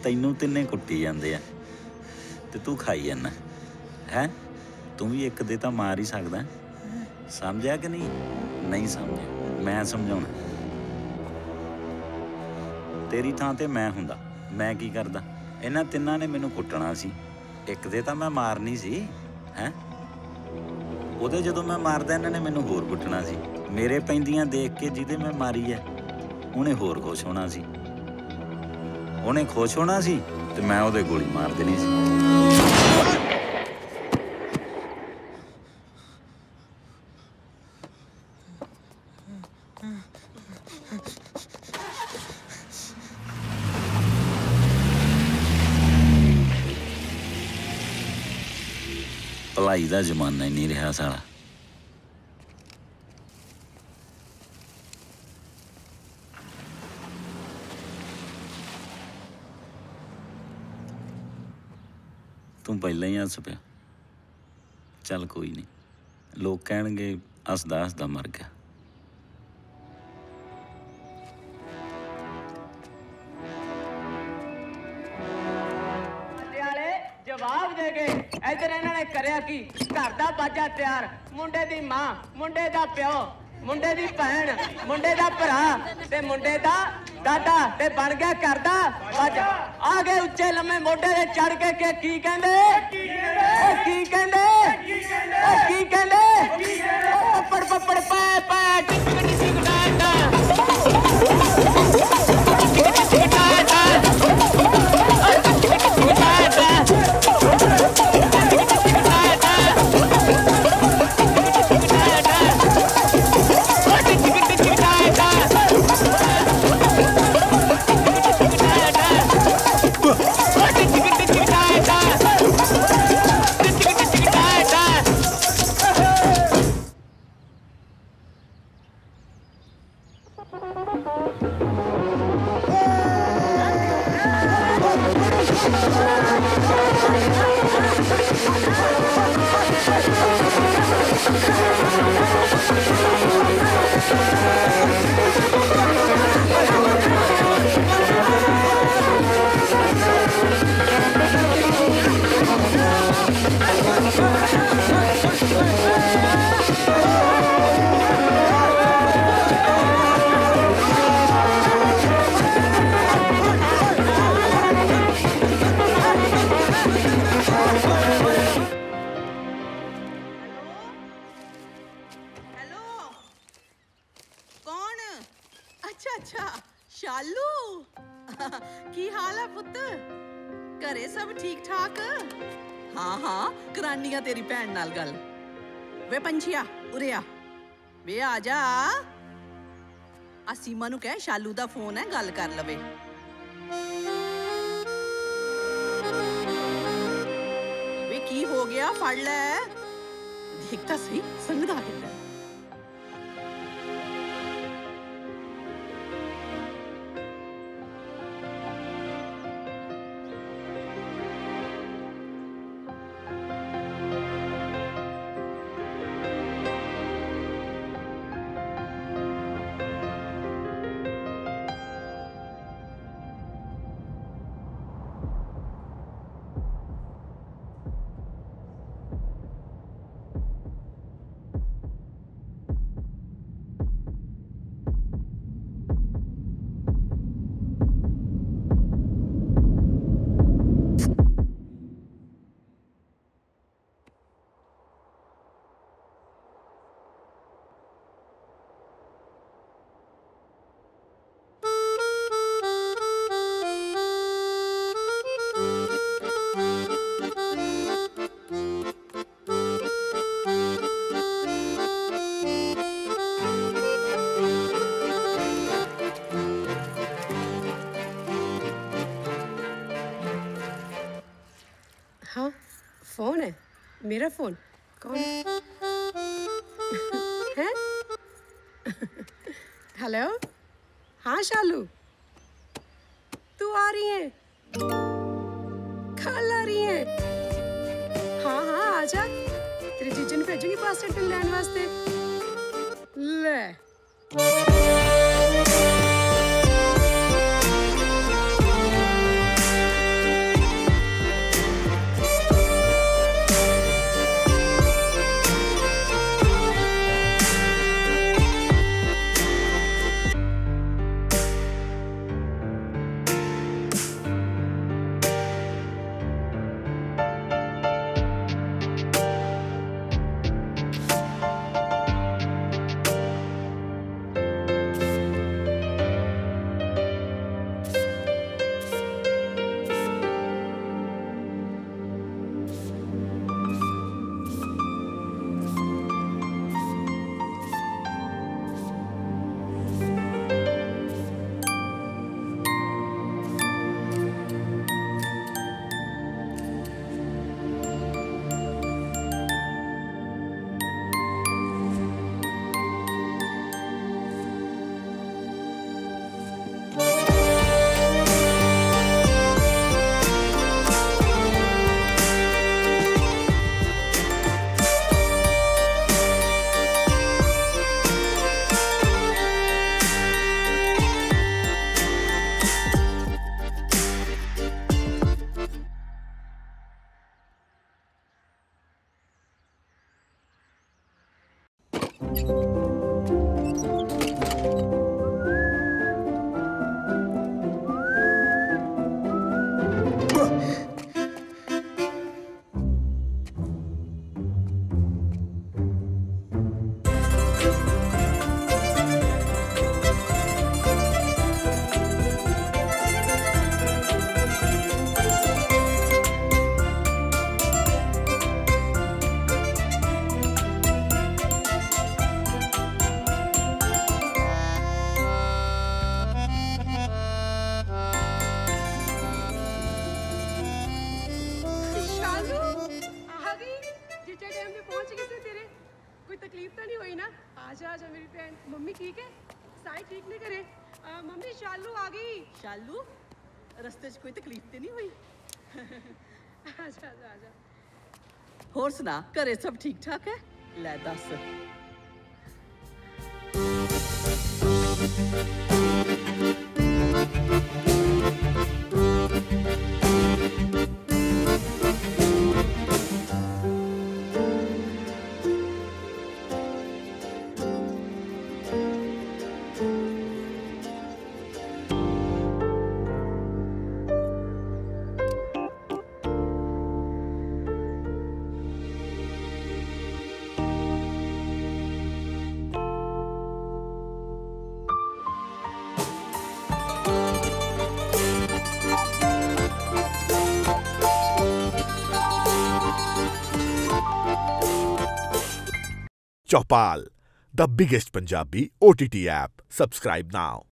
तैनू तिन्ने कुट्टी जांदे आ ते तू खाई जाना है। तू भी एक दे तां मार ही सकदा। समझिया कि नहीं? नहीं समझिया, मैं समझाउणा। तेरी थां ते मैं हुंदा, मैं की करदा? इन्हां तिन्नां ने मैनू कुੱਟਣਾ सी, एक दे तां मैं मारनी सी है। ਉਹਦੇ ਜਦੋਂ मैं मारदा ਇਹਨਾਂ ने मैनू होर कुੱਟਣਾ सी। मेरे पैंदियां देख के जिहदे मैं मारी है ਉਹਨੇ होर खुश होना सी। ਉਹਨੇ खुश होना सी ते मैं ਉਹਦੇ गोली मार देनी सी। भलाई दा जमाना ही नहीं रहा साला। तू पहले ही हस पिया। चल कोई नहीं, लोग कहणगे हसदा हसदा मर गया। जवाब दे गए इधर इन्होंने करया की घर दा बाजा तैयार, मुंडे दी मां, मुंडे दा प्यो, मुंडे दी भैन, मुंडे दा भरा ते मुंडे दा दादा ते बन गया घर दा बाजा। आ गए उच्चे लम्मे मोढे ते चढ़ के की कहंदे की कहंदे की कहंदे पपड़ पपड़ पै पै टिक टिक टिक टा टा टिक टिक टा टा तेरी भैन नाल गल वे पंछिया उरे आ वे आ जा। आ सीमा नू कह शालू दा फोन है गल कर लवे। वे की हो गया फड़ ले देखता सही संगदा कितना। फोन है मेरा फोन कौन है? हेलो हाँ शालू तू आ रही है? कल आ रही है? हाँ हाँ आजा तेरे जीजू ने भेजूंगी पासपोर्ट लेने वास्ते। ले आजा मेरी बहन। मम्मी ठीक है? साई ठीक नहीं करे? मम्मी शालू आ गई। शालू रस्ते 'ਚ कोई तकलीफ ते नहीं हुई? आजा आजा आजा। होर सुना, घरे सब ठीक ठाक है? ले दस। Chopal, the biggest Punjabi OTT app. Subscribe now.